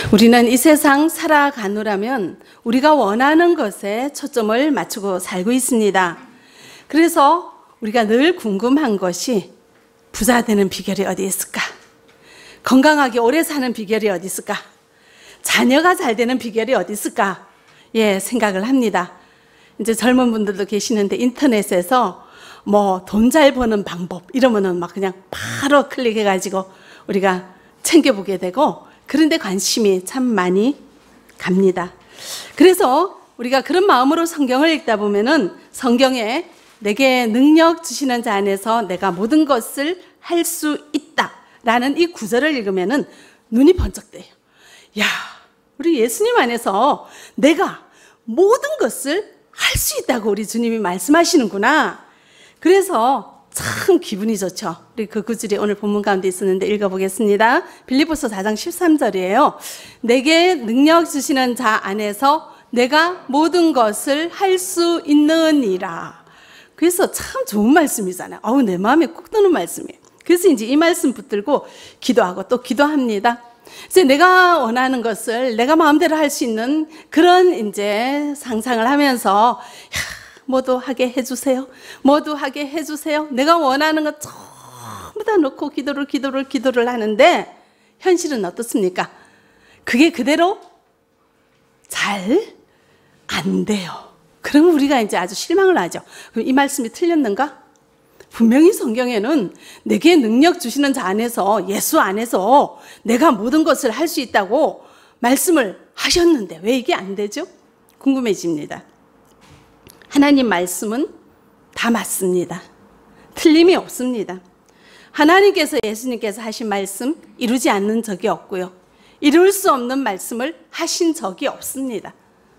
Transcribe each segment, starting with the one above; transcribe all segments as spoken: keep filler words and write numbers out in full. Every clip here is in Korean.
우리는 이 세상 살아가노라면 우리가 원하는 것에 초점을 맞추고 살고 있습니다. 그래서 우리가 늘 궁금한 것이 부자 되는 비결이 어디 있을까? 건강하게 오래 사는 비결이 어디 있을까? 자녀가 잘 되는 비결이 어디 있을까? 예, 생각을 합니다. 이제 젊은 분들도 계시는데 인터넷에서 뭐 돈 잘 버는 방법 이러면은 막 그냥 바로 클릭해가지고 우리가 챙겨보게 되고 그런데 관심이 참 많이 갑니다. 그래서 우리가 그런 마음으로 성경을 읽다 보면은 성경에 내게 능력 주시는 자 안에서 내가 모든 것을 할 수 있다라는 이 구절을 읽으면은 눈이 번쩍 뜨요. 야, 우리 예수님 안에서 내가 모든 것을 할 수 있다고 우리 주님이 말씀하시는구나. 그래서 참 기분이 좋죠. 우리 그 구절이 오늘 본문 가운데 있었는데 읽어보겠습니다. 빌립보서 사 장 십삼 절이에요. 내게 능력 주시는 자 안에서 내가 모든 것을 할 수 있느니라. 그래서 참 좋은 말씀이잖아요. 어우, 내 마음에 꼭 드는 말씀이에요. 그래서 이제 이 말씀 붙들고 기도하고 또 기도합니다. 이제 내가 원하는 것을 내가 마음대로 할 수 있는 그런 이제 상상을 하면서 모두 하게 해주세요. 모두 하게 해주세요. 내가 원하는 것 전부 다 놓고 기도를 기도를 기도를 하는데 현실은 어떻습니까? 그게 그대로 잘 안 돼요. 그러면 우리가 이제 아주 실망을 하죠. 그럼 이 말씀이 틀렸는가? 분명히 성경에는 내게 능력 주시는 자 안에서 예수 안에서 내가 모든 것을 할 수 있다고 말씀을 하셨는데 왜 이게 안 되죠? 궁금해집니다. 하나님 말씀은 다 맞습니다. 틀림이 없습니다. 하나님께서 예수님께서 하신 말씀 이루지 않는 적이 없고요. 이룰 수 없는 말씀을 하신 적이 없습니다.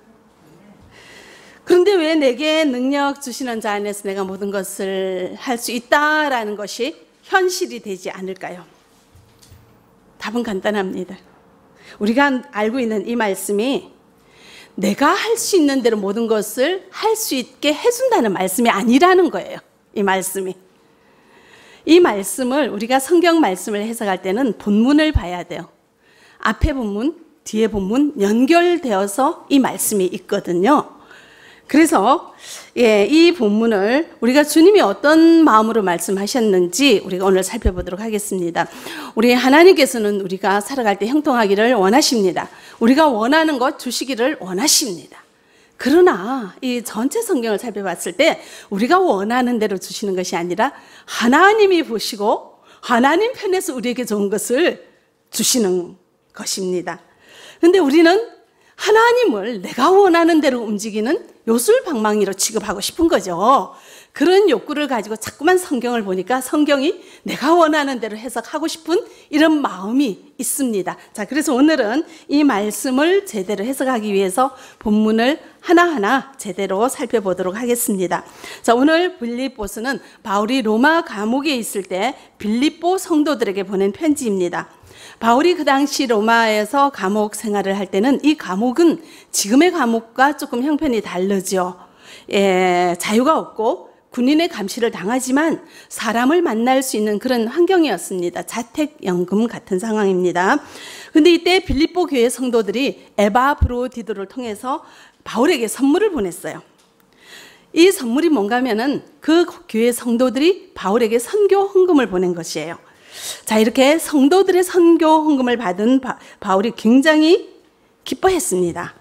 그런데 왜 내게 능력 주시는 자 안에서 내가 모든 것을 할 수 있다라는 것이 현실이 되지 않을까요? 답은 간단합니다. 우리가 알고 있는 이 말씀이 내가 할 수 있는 대로 모든 것을 할 수 있게 해준다는 말씀이 아니라는 거예요. 이 말씀이. 이 말씀을 우리가 성경 말씀을 해석할 때는 본문을 봐야 돼요. 앞에 본문, 뒤에 본문 연결되어서 이 말씀이 있거든요. 그래서 예, 이 본문을 우리가 주님이 어떤 마음으로 말씀하셨는지 우리가 오늘 살펴보도록 하겠습니다. 우리 하나님께서는 우리가 살아갈 때 형통하기를 원하십니다. 우리가 원하는 것 주시기를 원하십니다. 그러나 이 전체 성경을 살펴봤을 때 우리가 원하는 대로 주시는 것이 아니라 하나님이 보시고 하나님 편에서 우리에게 좋은 것을 주시는 것입니다. 그런데 우리는 하나님을 내가 원하는 대로 움직이는 요술방망이로 취급하고 싶은 거죠. 그런 욕구를 가지고 자꾸만 성경을 보니까 성경이 내가 원하는 대로 해석하고 싶은 이런 마음이 있습니다. 자, 그래서 오늘은 이 말씀을 제대로 해석하기 위해서 본문을 하나하나 제대로 살펴보도록 하겠습니다. 자, 오늘 빌립보서는 바울이 로마 감옥에 있을 때 빌립보 성도들에게 보낸 편지입니다. 바울이 그 당시 로마에서 감옥 생활을 할 때는 이 감옥은 지금의 감옥과 조금 형편이 다르죠. 예, 자유가 없고 군인의 감시를 당하지만 사람을 만날 수 있는 그런 환경이었습니다. 자택연금 같은 상황입니다. 그런데 이때 빌립보 교회 성도들이 에바브로디도를 통해서 바울에게 선물을 보냈어요. 이 선물이 뭔가 하면은 그 교회 성도들이 바울에게 선교 헌금을 보낸 것이에요. 자, 이렇게 성도들의 선교 헌금을 받은 바, 바울이 굉장히 기뻐했습니다.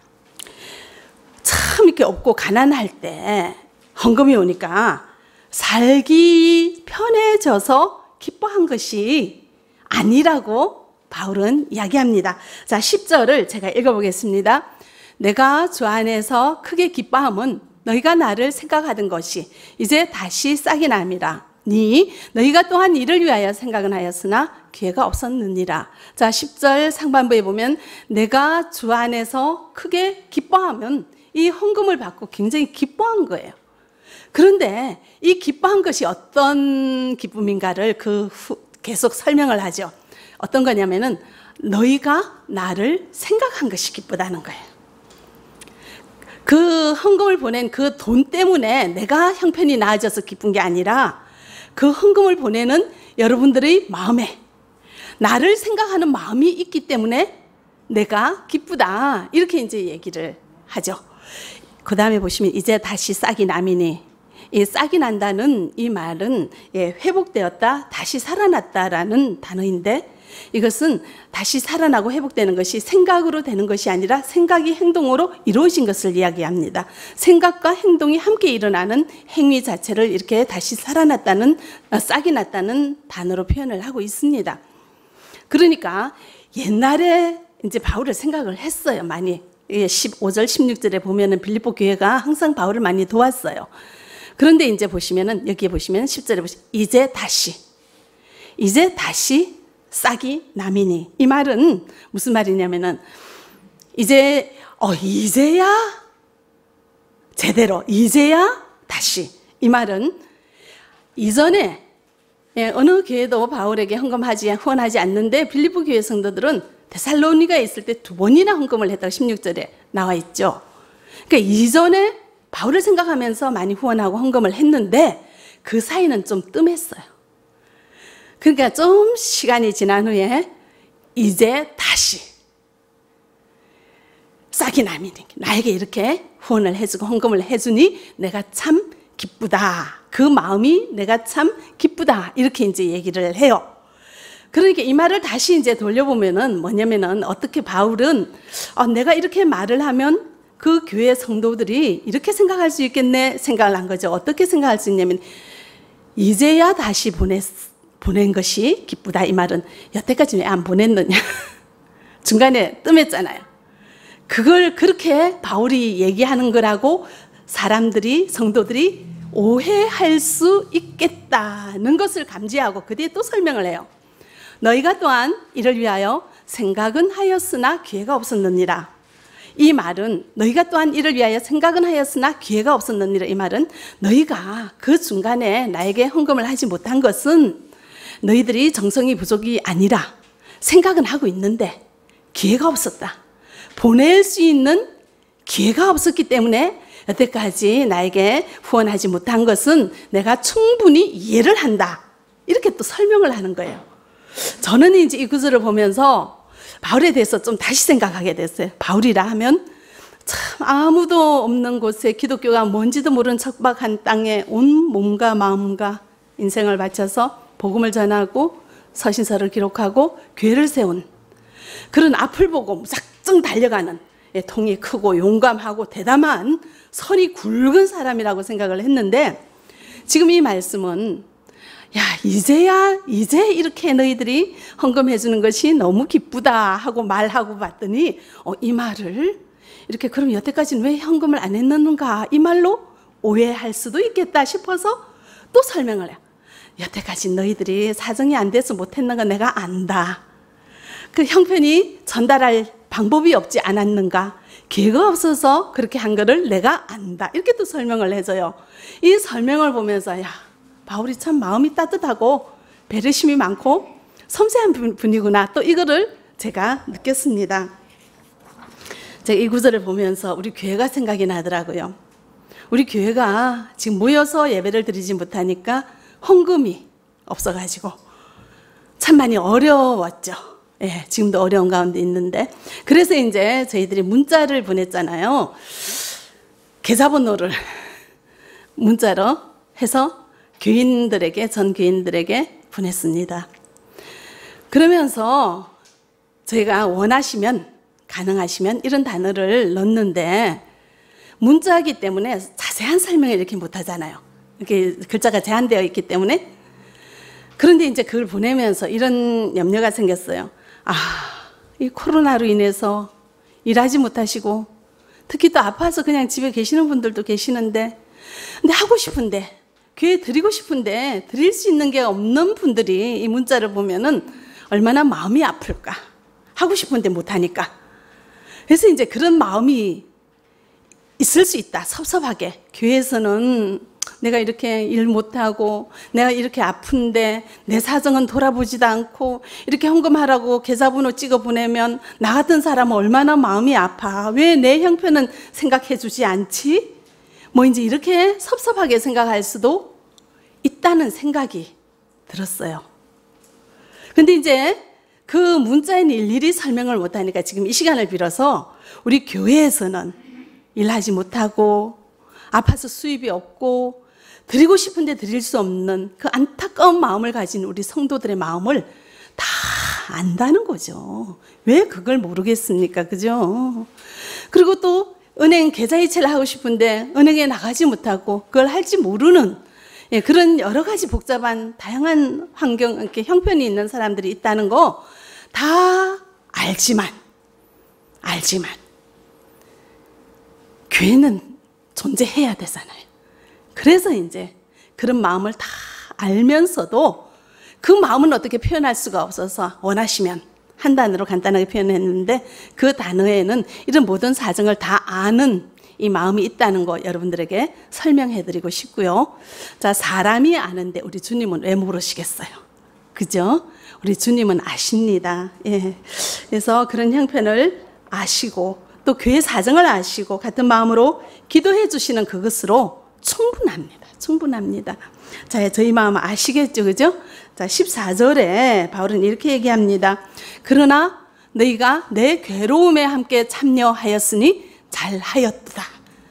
참 이렇게 없고 가난할 때 헌금이 오니까 살기 편해져서 기뻐한 것이 아니라고 바울은 이야기합니다. 자, 십 절을 제가 읽어보겠습니다. 내가 주 안에서 크게 기뻐함은 너희가 나를 생각하던 것이 이제 다시 싹이 남이라. 니 너희가 또한 이를 위하여 생각은 하였으나 기회가 없었느니라. 자, 십 절 상반부에 보면 내가 주 안에서 크게 기뻐하면 이 헌금을 받고 굉장히 기뻐한 거예요. 그런데 이 기뻐한 것이 어떤 기쁨인가를 그 후 계속 설명을 하죠. 어떤 거냐면은 너희가 나를 생각한 것이 기쁘다는 거예요. 그 헌금을 보낸 그 돈 때문에 내가 형편이 나아져서 기쁜 게 아니라 그 헌금을 보내는 여러분들의 마음에 나를 생각하는 마음이 있기 때문에 내가 기쁘다. 이렇게 이제 얘기를 하죠. 그 다음에 보시면 이제 다시 싹이 나미니, 이 싹이 난다는 이 말은 예, 회복되었다, 다시 살아났다라는 단어인데, 이것은 다시 살아나고 회복되는 것이 생각으로 되는 것이 아니라 생각이 행동으로 이루어진 것을 이야기합니다. 생각과 행동이 함께 일어나는 행위 자체를 이렇게 다시 살아났다는, 싹이 났다는 단어로 표현을 하고 있습니다. 그러니까 옛날에 이제 바울을 생각을 했어요, 많이. 십오 절, 십육 절에 보면은 빌립보 교회가 항상 바울을 많이 도왔어요. 그런데 이제 보시면은, 여기에 보시면 십 절에 보시면, 이제 다시, 이제 다시 싹이 나미니. 이 말은 무슨 말이냐면은, 이제, 어, 이제야 제대로, 이제야 다시. 이 말은 이전에 예, 어느 교회도 바울에게 헌금하지, 후원하지 않는데 빌립보 교회 성도들은 데살로니가에 있을 때 두 번이나 헌금을 했다고 십육 절에 나와 있죠. 그러니까 이전에 바울을 생각하면서 많이 후원하고 헌금을 했는데 그 사이는 좀 뜸했어요. 그러니까 좀 시간이 지난 후에 이제 다시 싹이 나미니, 나에게 이렇게 후원을 해주고 헌금을 해주니 내가 참 기쁘다. 그 마음이 내가 참 기쁘다. 이렇게 이제 얘기를 해요. 그러니까 이 말을 다시 이제 돌려보면은 뭐냐면은, 어떻게 바울은 어, 내가 이렇게 말을 하면 그 교회 성도들이 이렇게 생각할 수 있겠네 생각을 한 거죠. 어떻게 생각할 수 있냐면, 이제야 다시 보냈, 보낸 것이 기쁘다. 이 말은 여태까지 왜 안 보냈느냐. 중간에 뜸했잖아요. 그걸 그렇게 바울이 얘기하는 거라고 사람들이, 성도들이 오해할 수 있겠다는 것을 감지하고 그 뒤에 또 설명을 해요. 너희가 또한 이를 위하여 생각은 하였으나 기회가 없었느니라. 이 말은, 너희가 또한 이를 위하여 생각은 하였으나 기회가 없었느니라. 이 말은 너희가 그 중간에 나에게 헌금을 하지 못한 것은 너희들이 정성이 부족이 아니라 생각은 하고 있는데 기회가 없었다. 보낼 수 있는 기회가 없었기 때문에 여태까지 나에게 후원하지 못한 것은 내가 충분히 이해를 한다. 이렇게 또 설명을 하는 거예요. 저는 이제 이 구절을 보면서 바울에 대해서 좀 다시 생각하게 됐어요. 바울이라 하면 참 아무도 없는 곳에 기독교가 뭔지도 모르는 척박한 땅에 온 몸과 마음과 인생을 바쳐서 복음을 전하고 서신서를 기록하고 교회를 세운 그런 앞을 보고 무작정 달려가는, 통이 크고 용감하고 대담한 선이 굵은 사람이라고 생각을 했는데, 지금 이 말씀은 야, 이제야 이제 이렇게 너희들이 헌금해 주는 것이 너무 기쁘다 하고 말하고 봤더니 어, 이 말을 이렇게, 그럼 여태까지는 왜 헌금을 안 했는가, 이 말로 오해할 수도 있겠다 싶어서 또 설명을 해요. 여태까지 너희들이 사정이 안 돼서 못했는 거 내가 안다. 그 형편이 전달할 방법이 없지 않았는가, 기회가 없어서 그렇게 한 거를 내가 안다. 이렇게 또 설명을 해줘요. 이 설명을 보면서 야, 바울이 참 마음이 따뜻하고 배려심이 많고 섬세한 분이구나, 또 이거를 제가 느꼈습니다. 제가 이 구절을 보면서 우리 교회가 생각이 나더라고요. 우리 교회가 지금 모여서 예배를 드리지 못하니까 헌금이 없어가지고 참 많이 어려웠죠. 예, 지금도 어려운 가운데 있는데, 그래서 이제 저희들이 문자를 보냈잖아요. 계좌번호를 문자로 해서 교인들에게, 전 교인들에게 보냈습니다. 그러면서 저희가 원하시면, 가능하시면 이런 단어를 넣는데 문자이기 때문에 자세한 설명을 이렇게 못하잖아요. 이렇게 글자가 제한되어 있기 때문에. 그런데 이제 그걸 보내면서 이런 염려가 생겼어요. 아, 이 코로나로 인해서 일하지 못하시고 특히 또 아파서 그냥 집에 계시는 분들도 계시는데, 근데 하고 싶은데, 교회 드리고 싶은데 드릴 수 있는 게 없는 분들이 이 문자를 보면은 얼마나 마음이 아플까. 하고 싶은데 못하니까. 그래서 이제 그런 마음이 있을 수 있다. 섭섭하게. 교회에서는 내가 이렇게 일 못하고 내가 이렇게 아픈데 내 사정은 돌아보지도 않고 이렇게 헌금하라고 계좌번호 찍어 보내면 나 같은 사람은 얼마나 마음이 아파. 왜 내 형편은 생각해 주지 않지? 뭐 이제 이렇게 섭섭하게 생각할 수도 있다는 생각이 들었어요. 근데 이제 그 문자에는 일일이 설명을 못하니까 지금 이 시간을 빌어서 우리 교회에서는 일하지 못하고 아파서 수입이 없고 드리고 싶은데 드릴 수 없는 그 안타까운 마음을 가진 우리 성도들의 마음을 다 안다는 거죠. 왜 그걸 모르겠습니까? 그죠? 그리고 또 은행 계좌이체를 하고 싶은데 은행에 나가지 못하고 그걸 할지 모르는, 예, 그런 여러 가지 복잡한 다양한 환경, 이렇게 형편이 있는 사람들이 있다는 거 다 알지만, 알지만 교회는 존재해야 되잖아요. 그래서 이제 그런 마음을 다 알면서도 그 마음은 어떻게 표현할 수가 없어서 원하시면 한 단어로 간단하게 표현했는데, 그 단어에는 이런 모든 사정을 다 아는 이 마음이 있다는 거 여러분들에게 설명해드리고 싶고요. 자, 사람이 아는데 우리 주님은 왜 모르시겠어요? 그죠? 우리 주님은 아십니다. 예. 그래서 그런 형편을 아시고 또 교회 사정을 아시고 같은 마음으로 기도해 주시는 그것으로 충분합니다. 충분합니다. 자, 저희 마음 아시겠죠? 그죠? 자, 십사 절에 바울은 이렇게 얘기합니다. 그러나 너희가 내 괴로움에 함께 참여하였으니 잘하였다.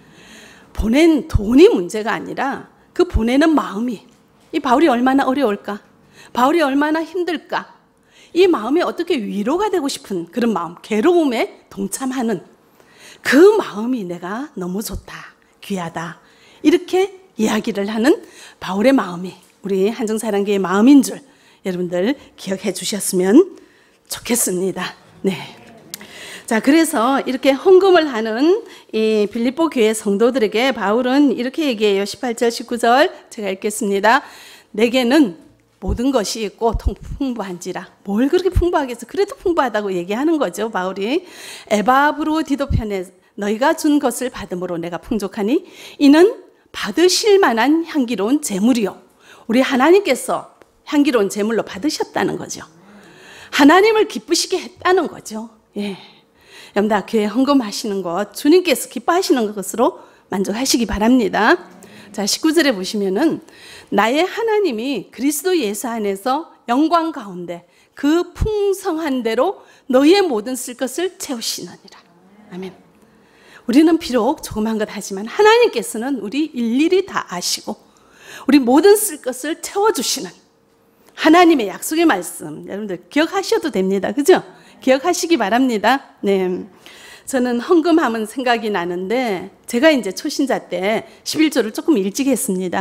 보낸 돈이 문제가 아니라 그 보내는 마음이, 이 바울이 얼마나 어려울까? 바울이 얼마나 힘들까? 이 마음이 어떻게 위로가 되고 싶은 그런 마음, 괴로움에 동참하는 그 마음이 내가 너무 좋다, 귀하다, 이렇게 이야기를 하는 바울의 마음이 우리 한정사랑교회의 마음인 줄 여러분들 기억해 주셨으면 좋겠습니다. 네. 자, 그래서 이렇게 헌금을 하는 이 빌립보 교회 성도들에게 바울은 이렇게 얘기해요. 십팔 절, 십구 절 제가 읽겠습니다. 내게는 모든 것이 있고 풍부한지라. 뭘 그렇게 풍부하겠어? 그래도 풍부하다고 얘기하는 거죠, 바울이. 에바브로디도 편에 너희가 준 것을 받음으로 내가 풍족하니 이는 받으실 만한 향기로운 제물이요. 우리 하나님께서 향기로운 제물로 받으셨다는 거죠. 하나님을 기쁘시게 했다는 거죠. 예. 여러분 다 교회 헌금하시는 것, 주님께서 기뻐하시는 것으로 만족하시기 바랍니다. 자, 십구 절에 보시면은 나의 하나님이 그리스도 예수 안에서 영광 가운데 그 풍성한 대로 너희의 모든 쓸 것을 채우시느니라. 아멘. 우리는 비록 조그만 것 하지만 하나님께서는 우리 일일이 다 아시고 우리 모든 쓸 것을 채워주시는 하나님의 약속의 말씀, 여러분들 기억하셔도 됩니다. 그죠? 기억하시기 바랍니다. 네. 저는 헌금하면 생각이 나는데 제가 이제 초신자 때 십일 조를 조금 일찍 했습니다.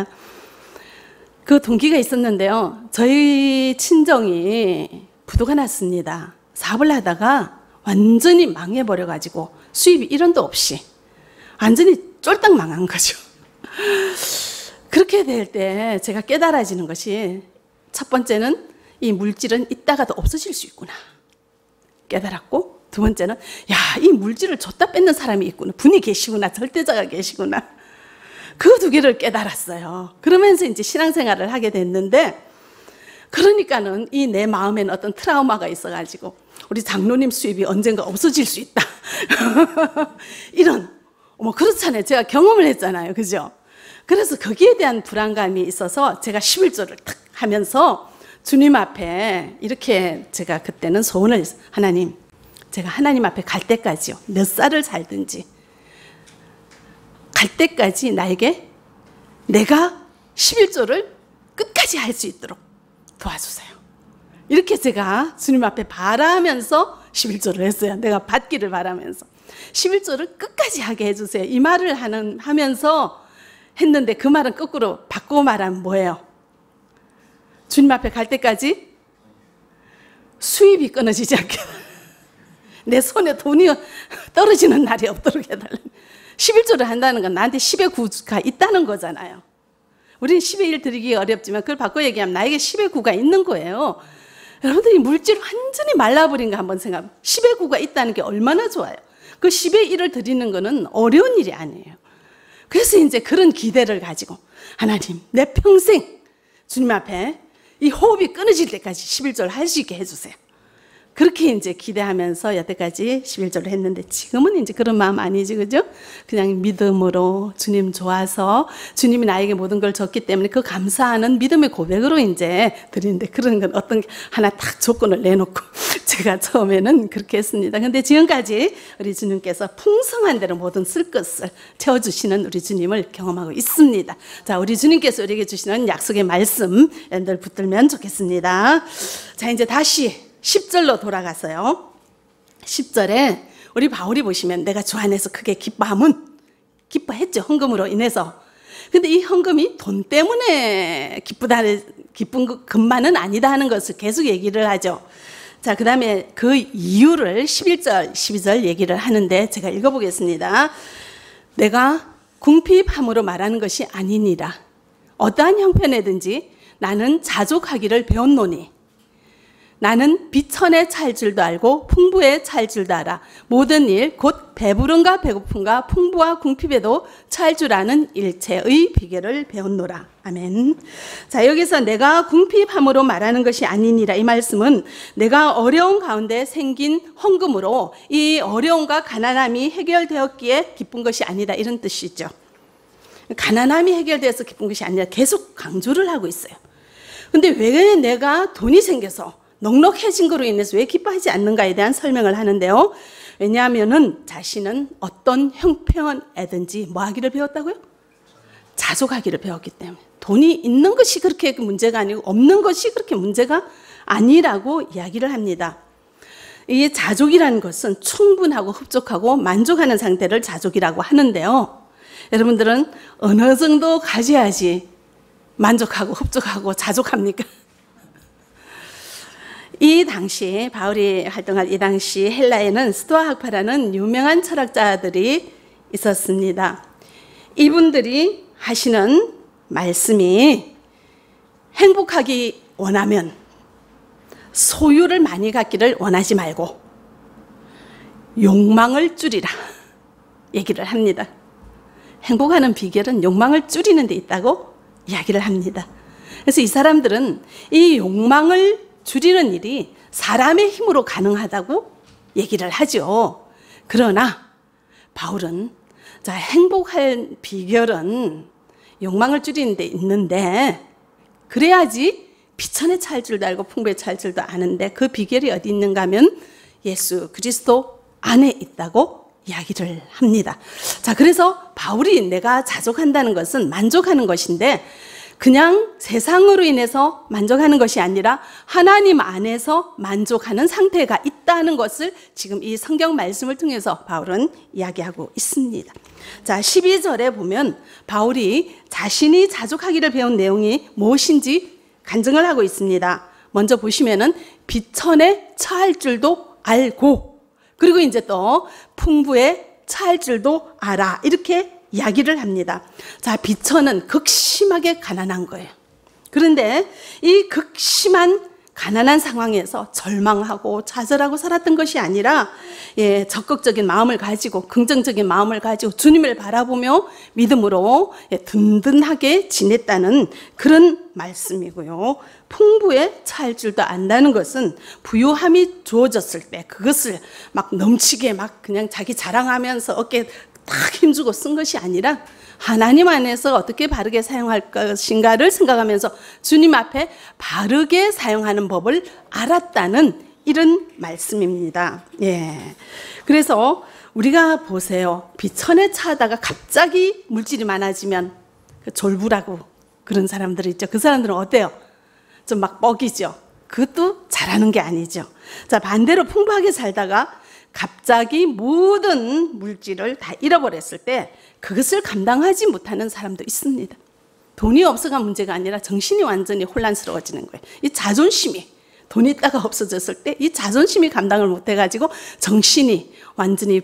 그 동기가 있었는데요. 저희 친정이 부도가 났습니다. 사업을 하다가 완전히 망해버려가지고 수입이 일원도 없이 완전히 쫄딱 망한 거죠. 그렇게 될 때 제가 깨달아지는 것이, 첫 번째는 이 물질은 있다가도 없어질 수 있구나 깨달았고, 두 번째는 야, 이 물질을 줬다 뺏는 사람이 있구나, 분이 계시구나, 절대자가 계시구나, 그 두 개를 깨달았어요. 그러면서 이제 신앙생활을 하게 됐는데, 그러니까는 이 내 마음에는 어떤 트라우마가 있어가지고 우리 장로님 수입이 언젠가 없어질 수 있다 이런, 뭐 그렇잖아요. 제가 경험을 했잖아요. 그죠? 그래서 거기에 대한 불안감이 있어서 제가 십일 조를 탁 하면서 주님 앞에 이렇게 제가 그때는 소원을, 하나님, 제가 하나님 앞에 갈 때까지요, 몇 살을 살든지 갈 때까지 나에게 내가 십일 조를 끝까지 할 수 있도록 도와주세요. 이렇게 제가 주님 앞에 바라면서 십일 조를 했어요. 내가 받기를 바라면서 십일 조를 끝까지 하게 해주세요. 이 말을 하는, 하면서 했는데, 그 말은 거꾸로 바꾸고 말하면 뭐예요? 주님 앞에 갈 때까지 수입이 끊어지지 않게 내 손에 돈이 떨어지는 날이 없도록 해달라. 십일 조를 한다는 건 나한테 십의 구가 있다는 거잖아요. 우리는 십의 일 드리기 어렵지만 그걸 바꿔 얘기하면 나에게 십의 구가 있는 거예요. 여러분들이 물질 완전히 말라버린 거 한번 생각하면 십의 구가 있다는 게 얼마나 좋아요. 그 십의 일을 드리는 거는 어려운 일이 아니에요. 그래서 이제 그런 기대를 가지고, 하나님, 내 평생 주님 앞에 이 호흡이 끊어질 때까지 십일 조를 할 수 있게 해주세요. 그렇게 이제 기대하면서 여태까지 십일 조를 했는데, 지금은 이제 그런 마음 아니지, 그죠? 그냥 믿음으로 주님 좋아서 주님이 나에게 모든 걸 줬기 때문에 그 감사하는 믿음의 고백으로 이제 드리는데, 그런 건 어떤 하나 딱 조건을 내놓고 제가 처음에는 그렇게 했습니다. 근데 지금까지 우리 주님께서 풍성한 대로 모든 쓸 것을 채워주시는 우리 주님을 경험하고 있습니다. 자, 우리 주님께서 우리에게 주시는 약속의 말씀 여러분들 붙들면 좋겠습니다. 자, 이제 다시 십 절로 돌아가서요. 십 절에 우리 바울이 보시면 내가 주 안에서 크게 기뻐함은 기뻐했죠. 헌금으로 인해서. 근데 이 헌금이 돈 때문에 기쁘다, 기쁜 것만은 아니다 하는 것을 계속 얘기를 하죠. 자, 그 다음에 그 이유를 십일 절, 십이 절 얘기를 하는데 제가 읽어보겠습니다. 내가 궁핍함으로 말하는 것이 아니니라. 어떠한 형편에든지 나는 자족하기를 배웠노니 나는 비천에 찰 줄도 알고 풍부에 찰 줄도 알아. 모든 일 곧 배부름과 배고픔과 풍부와 궁핍에도 찰 줄 아는 일체의 비결을 배웠노라. 아멘. 자, 여기서 내가 궁핍함으로 말하는 것이 아니니라 이 말씀은 내가 어려운 가운데 생긴 헌금으로 이 어려움과 가난함이 해결되었기에 기쁜 것이 아니다 이런 뜻이죠. 가난함이 해결돼서 기쁜 것이 아니라 계속 강조를 하고 있어요. 근데 왜 내가 돈이 생겨서 넉넉해진 거로 인해서 왜 기뻐하지 않는가에 대한 설명을 하는데요. 왜냐하면은 자신은 어떤 형편에든지 뭐 하기를 배웠다고요? 자족하기를 배웠기 때문에. 돈이 있는 것이 그렇게 문제가 아니고 없는 것이 그렇게 문제가 아니라고 이야기를 합니다. 이 자족이라는 것은 충분하고 흡족하고 만족하는 상태를 자족이라고 하는데요. 여러분들은 어느 정도 가져야지 만족하고 흡족하고 자족합니까? 이 당시 바울이 활동할 이 당시 헬라에는 스토아 학파라는 유명한 철학자들이 있었습니다. 이분들이 하시는 말씀이 행복하기 원하면 소유를 많이 갖기를 원하지 말고 욕망을 줄이라 얘기를 합니다. 행복하는 비결은 욕망을 줄이는 데 있다고 이야기를 합니다. 그래서 이 사람들은 이 욕망을 줄이는 일이 사람의 힘으로 가능하다고 얘기를 하죠. 그러나 바울은 자, 행복할 비결은 욕망을 줄이는 데 있는데 그래야지 비천에 찰 줄도 알고 풍부에 찰 줄도 아는데 그 비결이 어디 있는가 하면 예수 그리스도 안에 있다고 이야기를 합니다. 자, 그래서 바울이 내가 자족한다는 것은 만족하는 것인데 그냥 세상으로 인해서 만족하는 것이 아니라 하나님 안에서 만족하는 상태가 있다는 것을 지금 이 성경 말씀을 통해서 바울은 이야기하고 있습니다. 자, 십이 절에 보면 바울이 자신이 자족하기를 배운 내용이 무엇인지 간증을 하고 있습니다. 먼저 보시면은 비천에 처할 줄도 알고 그리고 이제 또 풍부에 처할 줄도 알아 이렇게 이야기를 합니다. 자, 비천은 극심하게 가난한 거예요. 그런데 이 극심한 가난한 상황에서 절망하고 좌절하고 살았던 것이 아니라 예, 적극적인 마음을 가지고 긍정적인 마음을 가지고 주님을 바라보며 믿음으로 예, 든든하게 지냈다는 그런 말씀이고요. 풍부에 찰 줄도 안다는 것은 부유함이 주어졌을 때 그것을 막 넘치게 막 그냥 자기 자랑하면서 어깨 딱 힘주고 쓴 것이 아니라 하나님 안에서 어떻게 바르게 사용할 것인가를 생각하면서 주님 앞에 바르게 사용하는 법을 알았다는 이런 말씀입니다. 예. 그래서 우리가 보세요. 비천에 차다가 갑자기 물질이 많아지면 졸부라고 그런 사람들 있죠. 그 사람들은 어때요? 좀 막 뻑이죠. 그것도 잘하는 게 아니죠. 자, 반대로 풍부하게 살다가 갑자기 모든 물질을 다 잃어버렸을 때 그것을 감당하지 못하는 사람도 있습니다. 돈이 없어가 문제가 아니라 정신이 완전히 혼란스러워지는 거예요. 이 자존심이 돈이 있다가 없어졌을 때 이 자존심이 감당을 못해가지고 정신이 완전히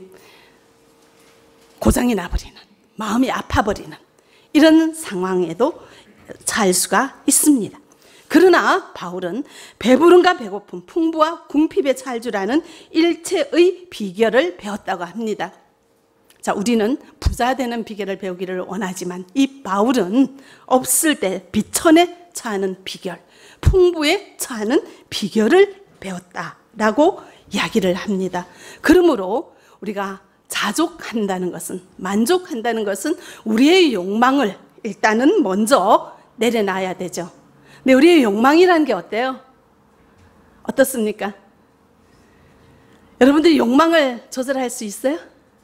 고장이 나버리는 마음이 아파버리는 이런 상황에도 처할 수가 있습니다. 그러나 바울은 배부름과 배고픔, 풍부와 궁핍에 찰 줄 아는 일체의 비결을 배웠다고 합니다. 자, 우리는 부자 되는 비결을 배우기를 원하지만 이 바울은 없을 때 비천에 처하는 비결, 풍부에 처하는 비결을 배웠다라고 이야기를 합니다. 그러므로 우리가 자족한다는 것은, 만족한다는 것은 우리의 욕망을 일단은 먼저 내려놔야 되죠. 근데 우리의 욕망이라는 게 어때요? 어떻습니까? 여러분들이 욕망을 조절할 수 있어요?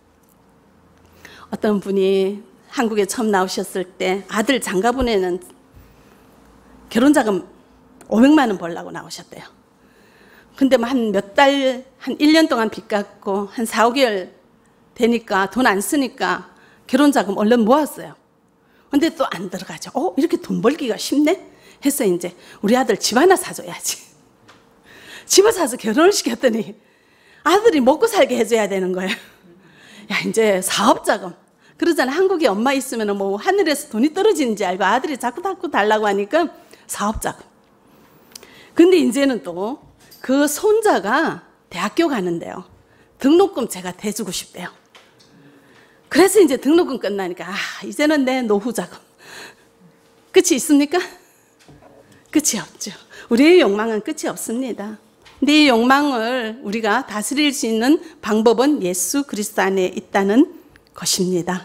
어떤 분이 한국에 처음 나오셨을 때 아들 장가보내는 결혼자금 오백만 원 벌라고 나오셨대요. 근데 한 몇 달, 한 일 년 동안 빚 갚고 한 사, 오 개월 되니까 돈 안 쓰니까 결혼자금 얼른 모았어요. 근데 또 안 들어가죠. 어, 이렇게 돈 벌기가 쉽네? 해서 이제 우리 아들 집 하나 사줘야지. 집을 사서 결혼을 시켰더니 아들이 먹고 살게 해줘야 되는 거예요. 야, 이제 사업자금. 그러잖아. 한국에 엄마 있으면 뭐 하늘에서 돈이 떨어지는지 알고 아들이 자꾸 자꾸 달라고 하니까 사업자금. 근데 이제는 또 그 손자가 대학교 가는데요. 등록금 제가 대주고 싶대요. 그래서 이제 등록금 끝나니까 아, 이제는 내 노후 자금. 끝이 있습니까? 끝이 없죠. 우리의 욕망은 끝이 없습니다. 근데 이 욕망을 우리가 다스릴 수 있는 방법은 예수 그리스도 안에 있다는 것입니다.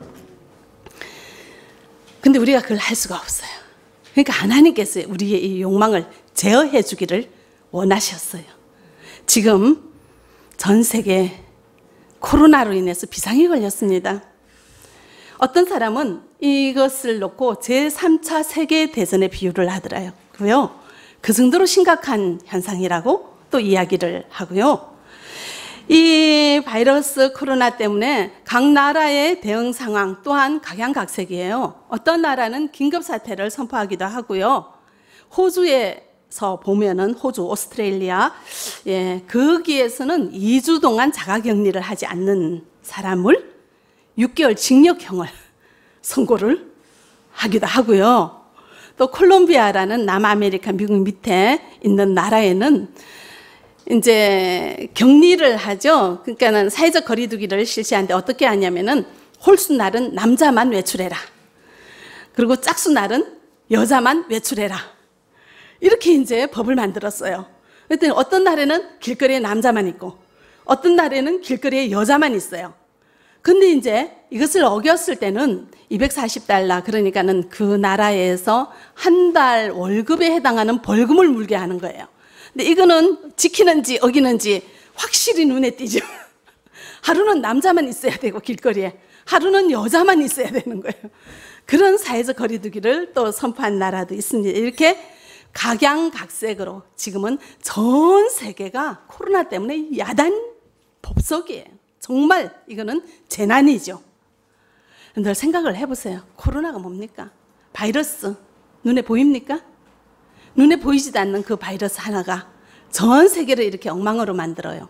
근데 우리가 그걸 할 수가 없어요. 그러니까 하나님께서 우리의 이 욕망을 제어해 주기를 원하셨어요. 지금 전 세계 코로나로 인해서 비상이 걸렸습니다. 어떤 사람은 이것을 놓고 제삼 차 세계대전의 비유를 하더라고요. 그 정도로 심각한 현상이라고 또 이야기를 하고요. 이 바이러스 코로나 때문에 각 나라의 대응 상황 또한 각양각색이에요. 어떤 나라는 긴급사태를 선포하기도 하고요. 호주에서 보면은 호주, 오스트레일리아, 예, 거기에서는 이 주 동안 자가격리를 하지 않는 사람을 육 개월 징역형을 선고를 하기도 하고요. 또 콜롬비아라는 남아메리카 미국 밑에 있는 나라에는 이제 격리를 하죠. 그러니까는 사회적 거리두기를 실시하는데 어떻게 하냐면은 홀수 날은 남자만 외출해라. 그리고 짝수 날은 여자만 외출해라. 이렇게 이제 법을 만들었어요. 그랬더니 어떤 날에는 길거리에 남자만 있고 어떤 날에는 길거리에 여자만 있어요. 근데 이제 이것을 어겼을 때는 이백사십 달러, 그러니까는 그 나라에서 한 달 월급에 해당하는 벌금을 물게 하는 거예요. 근데 이거는 지키는지 어기는지 확실히 눈에 띄죠. 하루는 남자만 있어야 되고 길거리에 하루는 여자만 있어야 되는 거예요. 그런 사회적 거리두기를 또 선포한 나라도 있습니다. 이렇게 각양각색으로 지금은 전 세계가 코로나 때문에 야단 법석이에요. 정말 이거는 재난이죠. 늘 생각을 해보세요. 코로나가 뭡니까? 바이러스 눈에 보입니까? 눈에 보이지도 않는 그 바이러스 하나가 전 세계를 이렇게 엉망으로 만들어요.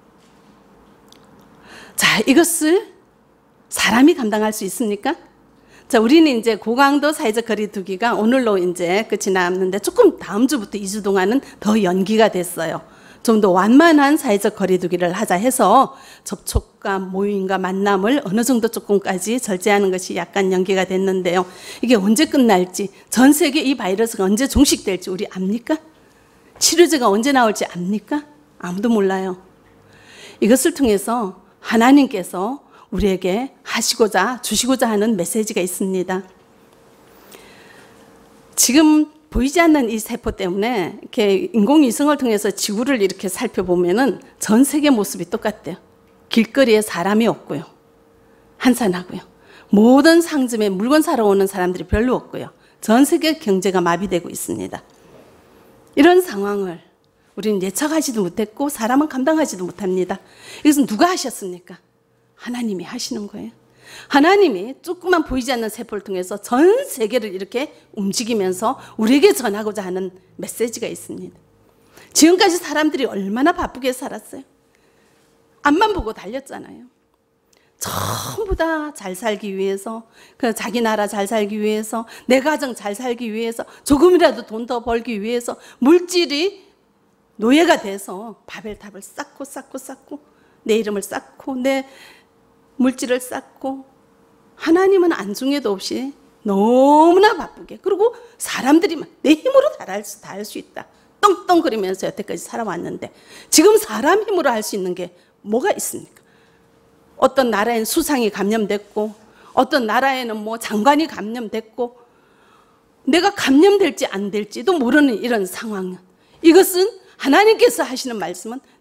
자, 이것을 사람이 감당할 수 있습니까? 자, 우리는 이제 고강도 사회적 거리두기가 오늘로 이제 끝이 남는데 조금 다음 주부터 이 주 동안은 더 연기가 됐어요. 좀 더 완만한 사회적 거리두기를 하자 해서 접촉과 모임과 만남을 어느 정도 조금까지 절제하는 것이 약간 연기가 됐는데요. 이게 언제 끝날지, 전 세계 이 바이러스가 언제 종식될지 우리 압니까? 치료제가 언제 나올지 압니까? 아무도 몰라요. 이것을 통해서 하나님께서 우리에게 하시고자 주시고자 하는 메시지가 있습니다. 지금 보이지 않는 이 세포 때문에 이렇게 인공위성을 통해서 지구를 이렇게 살펴보면은 전 세계 모습이 똑같대요. 길거리에 사람이 없고요. 한산하고요. 모든 상점에 물건 사러 오는 사람들이 별로 없고요. 전 세계 경제가 마비되고 있습니다. 이런 상황을 우리는 예측하지도 못했고 사람은 감당하지도 못합니다. 이것은 누가 하셨습니까? 하나님이 하시는 거예요. 하나님이 조그만 보이지 않는 세포를 통해서 전 세계를 이렇게 움직이면서 우리에게 전하고자 하는 메시지가 있습니다. 지금까지 사람들이 얼마나 바쁘게 살았어요. 앞만 보고 달렸잖아요. 전부 다 잘 살기 위해서, 그 자기 나라 잘 살기 위해서, 내 가정 잘 살기 위해서, 조금이라도 돈 더 벌기 위해서 물질이 노예가 돼서 바벨탑을 쌓고 쌓고 쌓고 내 이름을 쌓고 내 물질을 쌓고, 하나님은 안중에도 없이 너무나 바쁘게, 그리고 사람들이 내 힘으로 다 할 수, 다 할 수 있다 떵떵거리면서 여태까지 살아왔는데 지금 사람 힘으로 할 수 있는 게 뭐가 있습니까? 어떤 나라에는 수상이 감염됐고 어떤 나라에는 뭐 장관이 감염됐고 내가 감염될지 안 될지도 모르는 이런 상황. 이것은 하나님께서 하시는 말씀은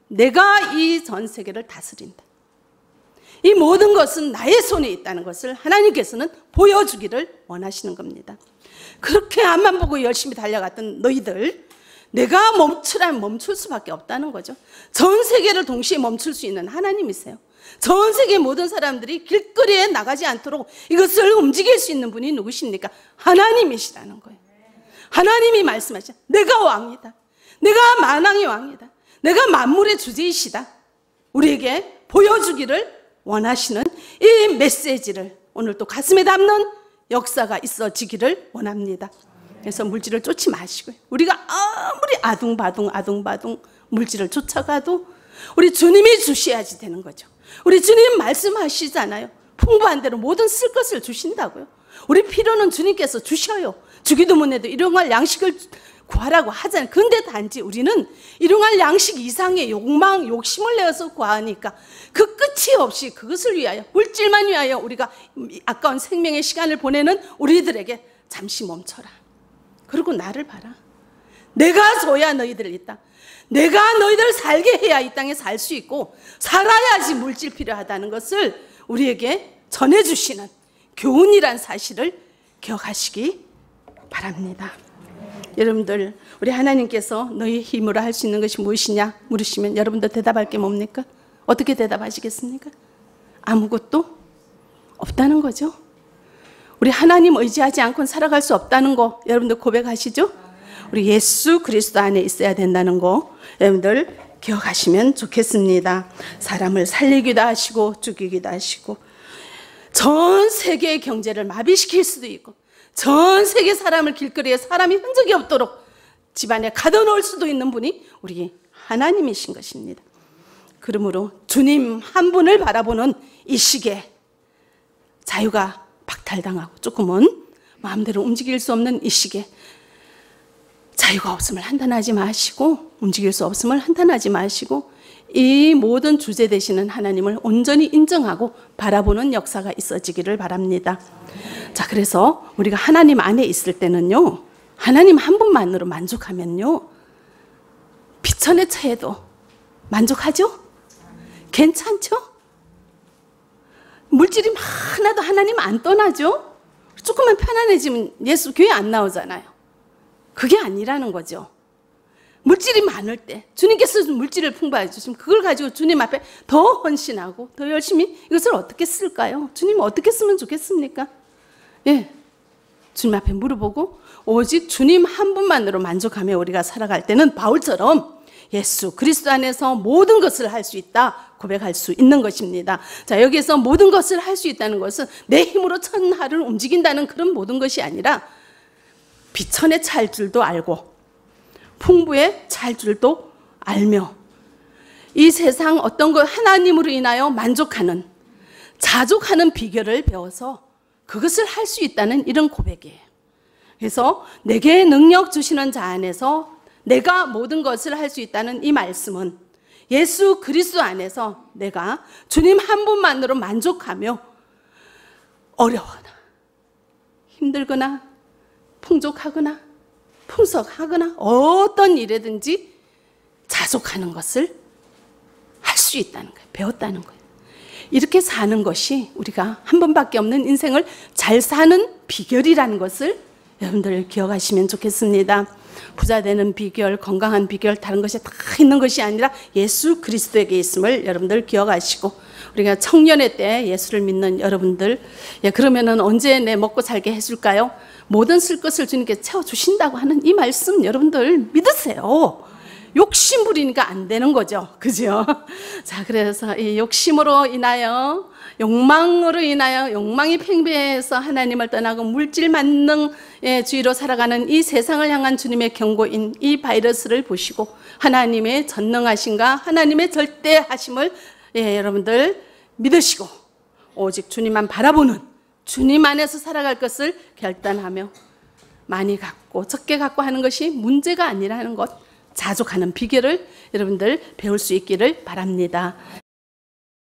내가 이 전 세계를 다스린다. 이 모든 것은 나의 손에 있다는 것을 하나님께서는 보여주기를 원하시는 겁니다. 그렇게 앞만 보고 열심히 달려갔던 너희들, 내가 멈추라면 멈출 수밖에 없다는 거죠. 전 세계를 동시에 멈출 수 있는 하나님이세요. 전 세계 모든 사람들이 길거리에 나가지 않도록 이것을 움직일 수 있는 분이 누구십니까? 하나님이시라는 거예요. 하나님이 말씀하시죠. 내가 왕이다. 내가 만왕의 왕이다. 내가 만물의 주제이시다. 우리에게 보여주기를 원하시는 이 메시지를 오늘 또 가슴에 담는 역사가 있어지기를 원합니다. 그래서 물질을 쫓지 마시고요. 우리가 아무리 아둥바둥 아둥바둥 물질을 쫓아가도 우리 주님이 주셔야지 되는 거죠. 우리 주님 말씀하시잖아요. 풍부한 대로 모든 쓸 것을 주신다고요. 우리 필요는 주님께서 주셔요. 주기도 문에도 일용할 양식을 구하라고 하잖아요. 근데 단지 우리는 일용할 양식 이상의 욕망, 욕심을 내어서 구하니까 그 끝이 없이 그것을 위하여, 물질만 위하여 우리가 아까운 생명의 시간을 보내는 우리들에게 잠시 멈춰라. 그리고 나를 봐라. 내가 줘야 너희들 이 땅, 내가 너희들 살게 해야 이 땅에 살 수 있고 살아야지 물질 필요하다는 것을 우리에게 전해주시는 교훈이란 사실을 기억하시기 바랍니다. 여러분들, 우리 하나님께서 너희 힘으로 할 수 있는 것이 무엇이냐 물으시면 여러분들 대답할 게 뭡니까? 어떻게 대답하시겠습니까? 아무것도 없다는 거죠. 우리 하나님 의지하지 않고는 살아갈 수 없다는 거 여러분들 고백하시죠? 우리 예수 그리스도 안에 있어야 된다는 거 여러분들 기억하시면 좋겠습니다. 사람을 살리기도 하시고 죽이기도 하시고 전 세계의 경제를 마비시킬 수도 있고 전 세계 사람을 길거리에 사람이 흔적이 없도록 집안에 가둬놓을 수도 있는 분이 우리 하나님이신 것입니다. 그러므로 주님 한 분을 바라보는 이 시기에 자유가 박탈당하고 조금은 마음대로 움직일 수 없는 이 시기에 자유가 없음을 한탄하지 마시고 움직일 수 없음을 한탄하지 마시고 이 모든 주제 되시는 하나님을 온전히 인정하고 바라보는 역사가 있어지기를 바랍니다. 자, 그래서 우리가 하나님 안에 있을 때는요, 하나님 한 분만으로 만족하면요, 비천에 처해도 만족하죠? 괜찮죠? 물질이 많아도 하나님 안 떠나죠? 조금만 편안해지면 예수 교회 안 나오잖아요. 그게 아니라는 거죠. 물질이 많을 때 주님께서 물질을 풍부하게 주시면 그걸 가지고 주님 앞에 더 헌신하고 더 열심히 이것을 어떻게 쓸까요? 주님 어떻게 쓰면 좋겠습니까? 예, 주님 앞에 물어보고 오직 주님 한 분만으로 만족하며 우리가 살아갈 때는 바울처럼 예수 그리스도 안에서 모든 것을 할 수 있다 고백할 수 있는 것입니다. 자, 여기에서 모든 것을 할 수 있다는 것은 내 힘으로 천하를 움직인다는 그런 모든 것이 아니라 비천에 찰 줄도 알고 풍부에 찰 줄도 알며 이 세상 어떤 것 하나님으로 인하여 만족하는 자족하는 비결을 배워서 그것을 할 수 있다는 이런 고백이에요. 그래서 내게 능력 주시는 자 안에서 내가 모든 것을 할 수 있다는 이 말씀은 예수 그리스도 안에서 내가 주님 한 분만으로 만족하며 어려워하나 힘들거나 풍족하거나 풍성하거나 어떤 일에든지 자족하는 것을 할 수 있다는 거예요. 배웠다는 거예요. 이렇게 사는 것이 우리가 한 번밖에 없는 인생을 잘 사는 비결이라는 것을 여러분들 기억하시면 좋겠습니다. 부자 되는 비결, 건강한 비결, 다른 것이 다 있는 것이 아니라 예수 그리스도에게 있음을 여러분들 기억하시고 우리가 청년의 때 예수를 믿는 여러분들, 예, 그러면은 언제 내 먹고 살게 해줄까요? 모든 쓸 것을 주님께 채워주신다고 하는 이 말씀 여러분들 믿으세요. 욕심 부리니까 안 되는 거죠. 그죠? 자, 그래서 이 욕심으로 인하여, 욕망으로 인하여, 욕망이 팽배해서 하나님을 떠나고 물질 만능의 주의로 살아가는 이 세상을 향한 주님의 경고인 이 바이러스를 보시고 하나님의 전능하심과 하나님의 절대하심을, 예, 여러분들 믿으시고 오직 주님만 바라보는 주님 안에서 살아갈 것을 결단하며 많이 갖고 적게 갖고 하는 것이 문제가 아니라는 것, 자족하는 비결을 여러분들 배울 수 있기를 바랍니다.